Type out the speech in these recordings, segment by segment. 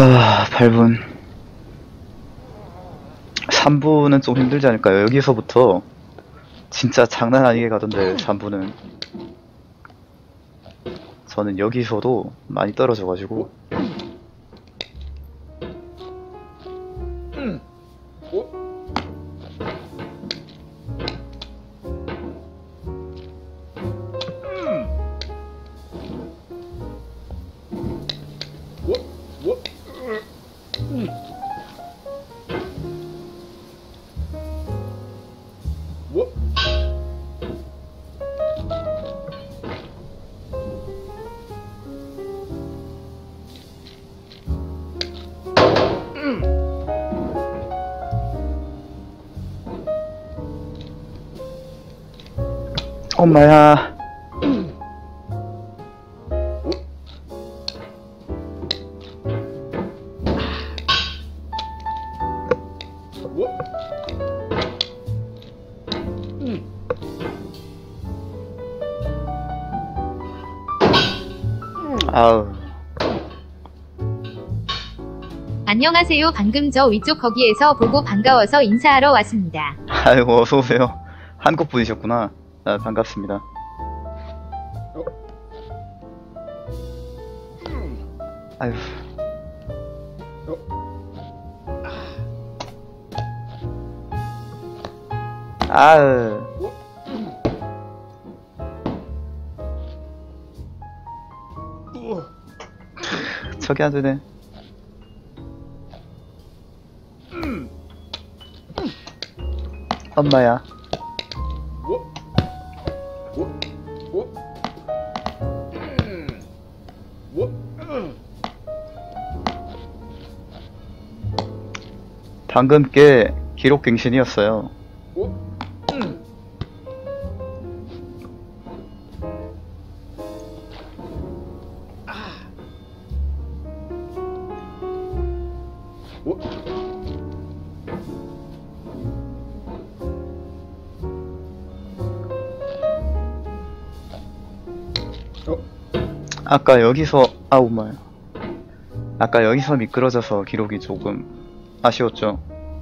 8분. 3부는 좀 힘들지 않을까요? 여기서부터 진짜 장난 아니게 가던데 3부는. 저는 여기서도 많이 떨어져가지고. 엄마야. 아우. 안녕하세요. 방금 저 위쪽 거기에서 보고 반가워서 인사하러 왔습니다. 아이고, 어서오세요. 한국 분이셨구나. 아, 반갑습니다. 아유. 아으. 저기 안 되네. 엄마야. 방금 게 기록 갱신이었어요. 아까 여기서 아우마야. 아까 여기서 미끄러져서 기록이 조금 아쉬웠죠.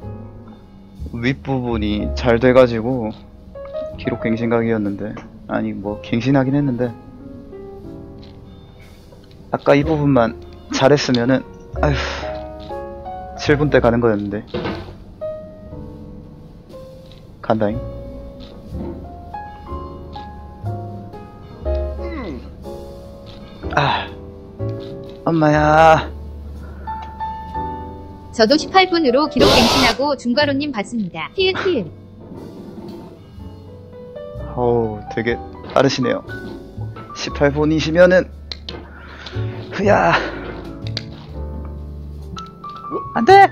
윗부분이 잘 돼가지고 기록 갱신각이었는데, 아니 뭐 갱신하긴 했는데 아까 이 부분만 잘했으면은 아휴 7분 때 가는 거였는데. 간다잉. 아, 엄마야. 저도 18분으로 기록 갱신하고 중괄호님 봤습니다. 히읗. 어우, 되게 빠르시네요. 18분이시면은 흐야. 안돼.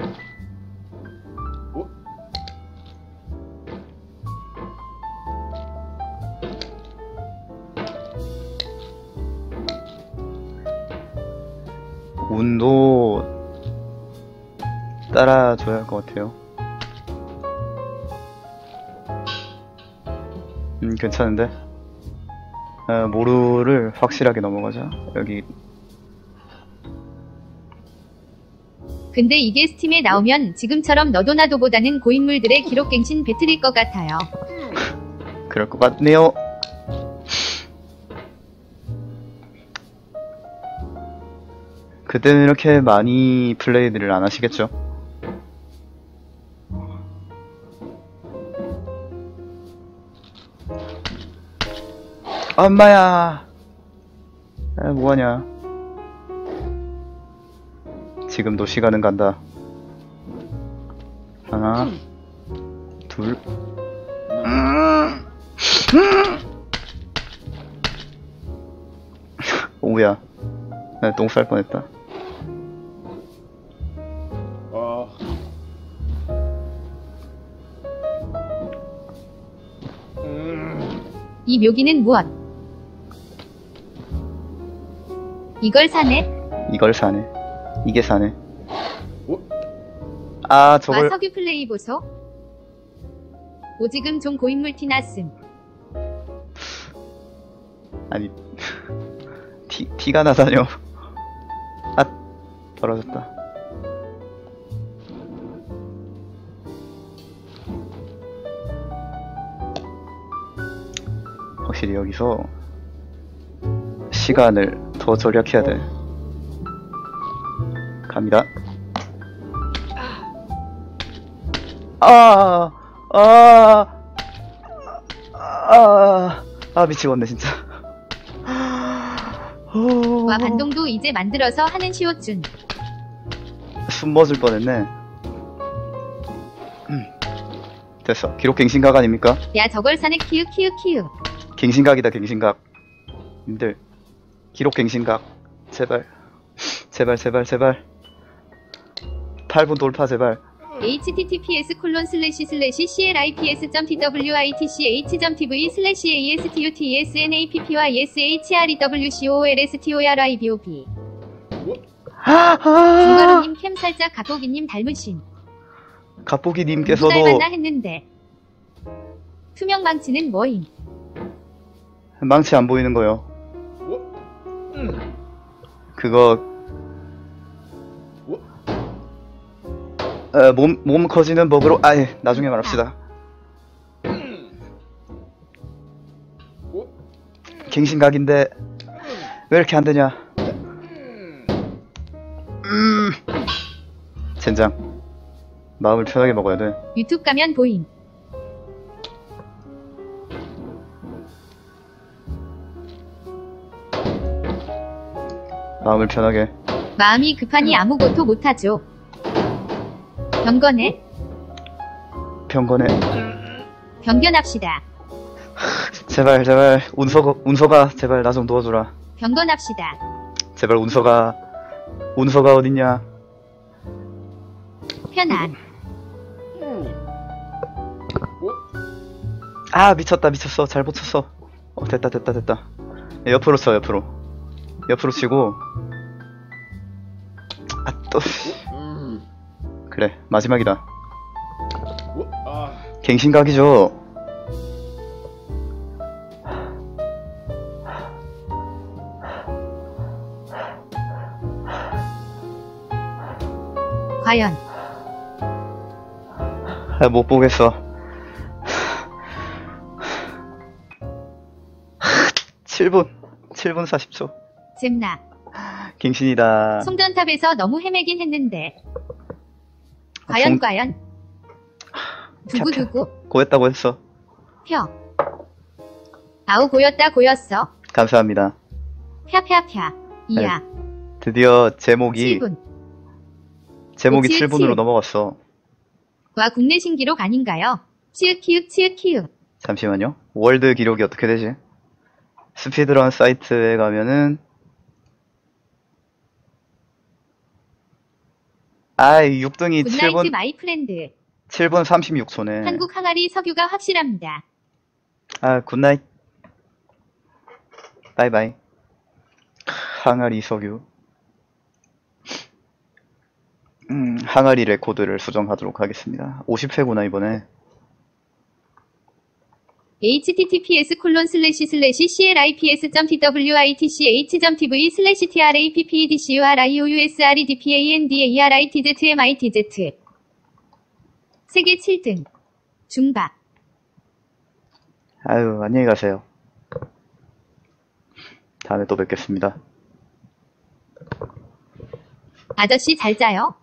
운도 따라줘야 할 것 같아요. 괜찮은데? 모루를 확실하게 넘어가자. 여기. 근데 이게 스팀에 나오면 지금처럼 너도나도보다는 고인물들의 기록 갱신 배틀일 것 같아요. 그럴 것 같네요. 그때는 이렇게 많이 플레이들을 안 하시겠죠? 엄마야. 뭐하냐. 지금도 시간은 간다. 하나, 둘. 오야. 나 똥 쌀 뻔했다. 이 묘기는 무엇? 이걸 사네? 이걸 사네. 이게 사네. 아, 저걸. 석유 플레이 보소. 오지금 좀 고인물 티났음. 아니, 티가 나다뇨. 아, 떨어졌다. 확실히 여기서 시간을 더 절약해야 돼. 갑니다. 미치겠네, 진짜. 와 반동도 이제 만들어서 하는 시옷준. 숨 멎을 뻔했네. 됐어. 기록 갱신각 아닙니까? 야 저걸 사네 키읔 키읔 키읔. 갱신각이다, 갱신각. 님들, 기록 갱신각. 제발. 제발, 제발, 제발. 8분 돌파, 제발. https://clips.twitch.atsnappyshrewcolstorybob. 중거로님 캠 살짝 갑보기님 닮으신. 누구 갑보기님께서도 닮았나 했는데. 투명 망치는 뭐임? 망치 안 보이는 거요. 그거 몸 커지는 법으로 아예 나중에 말합시다. 갱신각인데 왜 이렇게 안 되냐? 젠장. 마음을 편하게 먹어야 돼. 유튜브 가면 보임. 마음을 편하게. 마음이 급하니 아무것도 못하죠. 경건해. 병건에. 경견합시다. 제발 제발 운서가 제발 나 좀 도와주라. 경건합시다. 제발 운서가 어딨냐? 편안. 미쳤어. 잘 붙였어. 됐다. 옆으로 쳐, 옆으로 치고. 또 그래, 마지막이다. 갱신각이죠. 과연 못 보겠어. 7분 40초. 잼나. 갱신이다. 송전탑에서 너무 헤매긴 했는데. 과연 두구두구. 고였다고 했어. 펴. 아우 고였어. 감사합니다. 펴. 이야. 드디어 제목이 7분. 7분으로 넘어갔어. 와 국내 신기록 아닌가요? 치읓. 잠시만요. 월드 기록이 어떻게 되지? 스피드런 사이트에 가면은 6등이 굿나이트 마이 프렌드. 7분 36초네. 한국 항아리 석유가 확실합니다. 굿나잇. 바이바이. 항아리 석유. 항아리 레코드를 수정하도록 하겠습니다. 50회구나 이번에. https://clips.twitch.atsnapppyshrewcolstorybob. 세계 7등. 중박. 안녕히 가세요. 다음에 또 뵙겠습니다. 아저씨 잘 자요?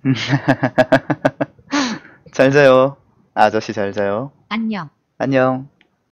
잘 자요. 아저씨 잘 자요. 안녕. 안녕.